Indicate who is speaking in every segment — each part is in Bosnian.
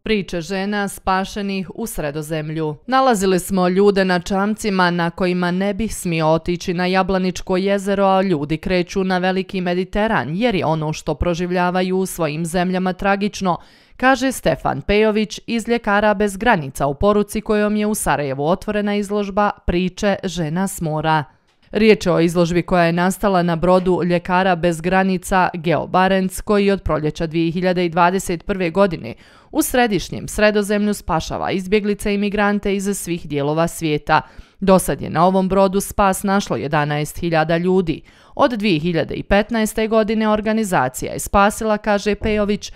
Speaker 1: Priče žena spašenih u Sredozemlju. Nalazili smo ljude na čamcima na kojima ne bih smio otići na Jablaničko jezero, a ljudi kreću na Veliki Mediteran jer je ono što proživljavaju u svojim zemljama tragično, kaže Stefan Pejović iz Ljekara bez granica u poruci kojom je u Sarajevu otvorena izložba Priče žena s mora. Riječ je o izložbi koja je nastala na brodu Ljekara bez granica Geo Barents, koji od proljeća 2021. godine u središnjem Sredozemlju spašava izbjeglice i migrante iz svih dijelova svijeta. Dosad je na ovom brodu spas našlo 11.000 ljudi. Od 2015. godine organizacija je spasila, kaže Pejović,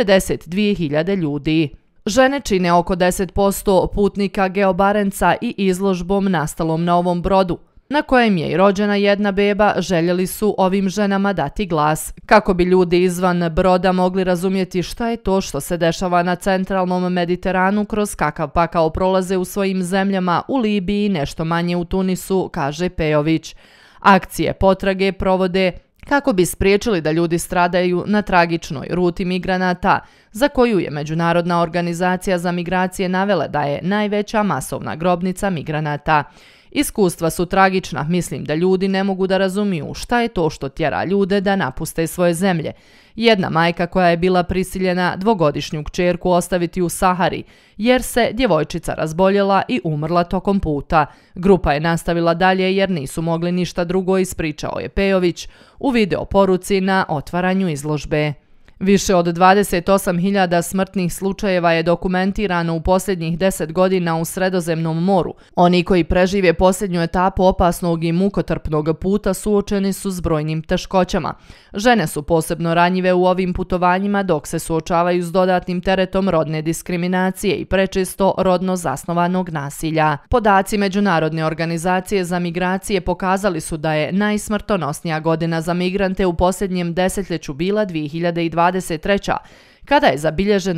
Speaker 1: 92.000 ljudi. Žene čine oko 10% putnika Geo Barentsa i izložbom nastalom na ovom brodu, na kojem je i rođena jedna beba, željeli su ovim ženama dati glas, kako bi ljudi izvan broda mogli razumjeti šta je to što se dešava na centralnom Mediteranu, kroz kakav pakao prolaze u svojim zemljama, u Libiji, nešto manje u Tunisu, kaže Pejović. Akcije potrage provode kako bi spriječili da ljudi stradaju na tragičnoj ruti migranata, za koju je Međunarodna organizacija za migracije navela da je najveća masovna grobnica migranata. Iskustva su tragična, mislim da ljudi ne mogu da razumiju šta je to što tjera ljude da napuste svoje zemlje. Jedna majka koja je bila prisiljena dvogodišnju kćerku ostaviti u Sahari, jer se djevojčica razboljela i umrla tokom puta. Grupa je nastavila dalje jer nisu mogli ništa drugo, ispričao je Pejović u video poruci na otvaranju izložbe. Više od 28.000 smrtnih slučajeva je dokumentirano u posljednjih 10 godina u Sredozemnom moru. Oni koji prežive posljednju etapu opasnog i mukotrpnog puta suočeni su s brojnim teškoćama. Žene su posebno ranjive u ovim putovanjima dok se suočavaju s dodatnim teretom rodne diskriminacije i prečesto rodno zasnovanog nasilja. Podaci Međunarodne organizacije za migracije pokazali su da je najsmrtonosnija godina za migrante u posljednjem desetljeću bila 2023. kada je zabilježen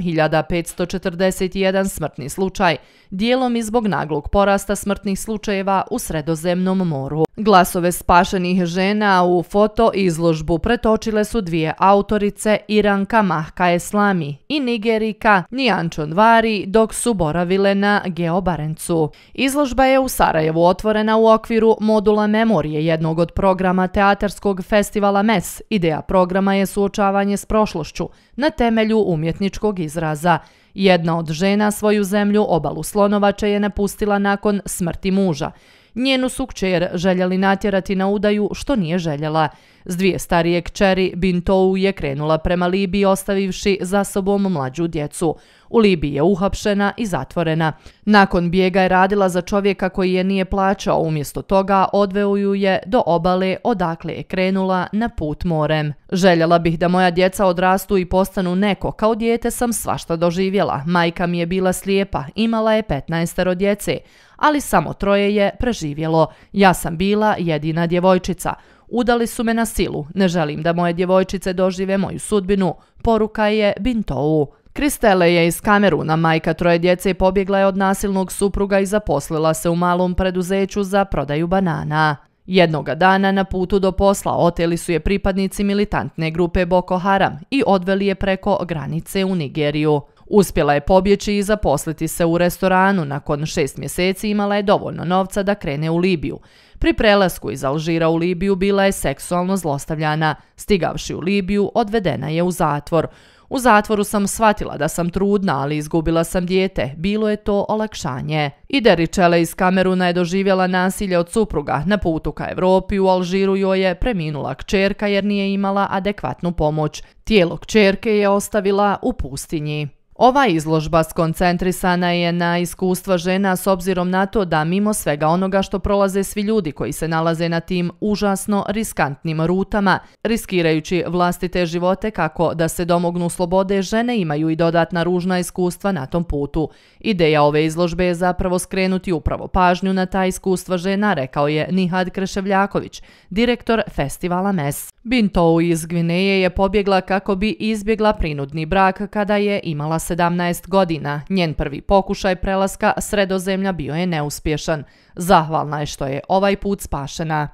Speaker 1: 8.541 smrtni slučaj, dijelom i zbog naglog porasta smrtnih slučajeva u Sredozemnom moru. Glasove spašenih žena u foto izložbu pretočile su dvije autorice, Iranka Mahka Eslami i Nigerika Nijančon Vari, dok su boravile na Geo Barentsu. Izložba je u Sarajevu otvorena u okviru modula Memorije, jednog od programa teatarskog festivala MES. Ideja programa je suočavanje s prošlošću na temelju umjetničkog izraza. Jedna od žena svoju zemlju, obalu Slonovače, je napustila nakon smrti muža. Njenu su kćer željeli natjerati na udaju, što nije željela. S dvije starije kćeri Bintou je krenula prema Libiji, ostavivši za sobom mlađu djecu. U Libiji je uhapšena i zatvorena. Nakon bijega je radila za čovjeka koji je nije plaćao, umjesto toga odveo ju je do obale odakle je krenula na put morem. Željela bih da moja djeca odrastu i postanu neko, kao dijete sam svašta doživjela. Majka mi je bila slijepa, imala je 15 djece, ali samo 3 je preživjelo. Ja sam bila jedina djevojčica. Udali su me na silu, ne želim da moje djevojčice dožive moju sudbinu, poruka je Bintou. Kristele je iz Kameruna, majka 3 djece, pobjegla je od nasilnog supruga i zaposlila se u malom preduzeću za prodaju banana. Jednoga dana na putu do posla oteli su je pripadnici militantne grupe Boko Haram i odveli je preko granice u Nigeriju. Uspjela je pobjeći i zaposliti se u restoranu. Nakon 6 mjeseci imala je dovoljno novca da krene u Libiju. Pri prelasku iz Alžira u Libiju bila je seksualno zlostavljana. Stigavši u Libiju, odvedena je u zatvor. U zatvoru sam shvatila da sam trudna, ali izgubila sam dijete. Bilo je to olakšanje. Ideri Čele iz Kameruna je doživjela nasilje od supruga. Na putu ka Evropi u Alžiru joj je preminula kćerka jer nije imala adekvatnu pomoć. Tijelo kćerke je ostavila u pustinji. Ova izložba skoncentrisana je na iskustva žena s obzirom na to da mimo svega onoga što prolaze svi ljudi koji se nalaze na tim užasno riskantnim rutama, riskirajući vlastite živote kako da se domognu slobode, žene imaju i dodatna ružna iskustva na tom putu. Ideja ove izložbe je zapravo skrenuti upravo pažnju na ta iskustva žena, rekao je Nihad Kreševljaković, direktor festivala MES. Bintou iz Gvineje je pobjegla kako bi izbjegla prinudni brak kada je imala 17 godina. Njen prvi pokušaj prelaska Sredozemlja bio je neuspješan. Zahvalna je što je ovaj put spašena.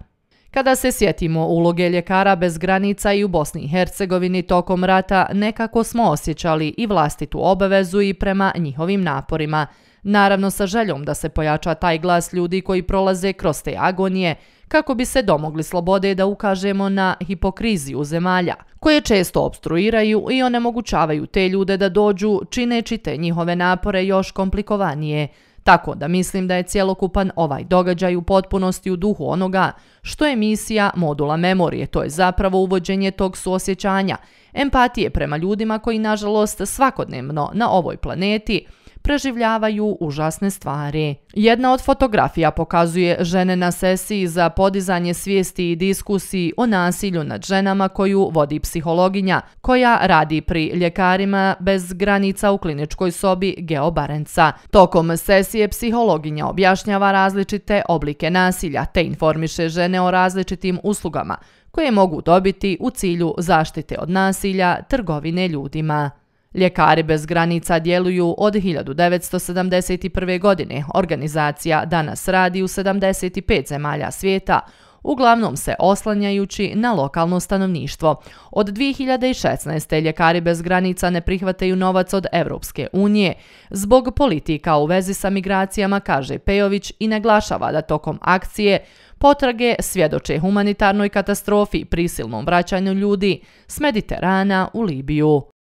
Speaker 1: Kada se sjetimo uloge ljekara bez granica i u Bosni i Hercegovini tokom rata, nekako smo osjećali i vlastitu obavezu i prema njihovim naporima. Naravno sa željom da se pojača taj glas ljudi koji prolaze kroz te agonije, kako bi se domogli slobode da ukažemo na hipokriziju zemalja, koje često opstruiraju i onemogućavaju te ljude da dođu, čineći te njihove napore još komplikovanije. Tako da mislim da je cjelokupan ovaj događaj u potpunosti u duhu onoga što je misija modula memorije, to je zapravo uvođenje tog suosjećanja, empatije prema ljudima koji nažalost svakodnevno na ovoj planeti preživljavaju užasne stvari. Jedna od fotografija pokazuje žene na sesiji za podizanje svijesti i diskusiji o nasilju nad ženama koju vodi psihologinja, koja radi pri ljekarima bez granica u kliničkoj sobi Geo Barenca. Tokom sesije psihologinja objašnjava različite oblike nasilja te informiše žene o različitim uslugama koje mogu dobiti u cilju zaštite od nasilja, trgovine ljudima. Ljekari bez granica djeluju od 1971. godine. Organizacija danas radi u 75 zemalja svijeta, uglavnom se oslanjajući na lokalno stanovništvo. Od 2016. Ljekari bez granica ne prihvataju novac od Europske unije zbog politika u vezi sa migracijama, kaže Pejović i naglašava da tokom akcije potrage svjedoče humanitarnoj katastrofi i prisilnom vraćanju ljudi s Mediterana u Libiju.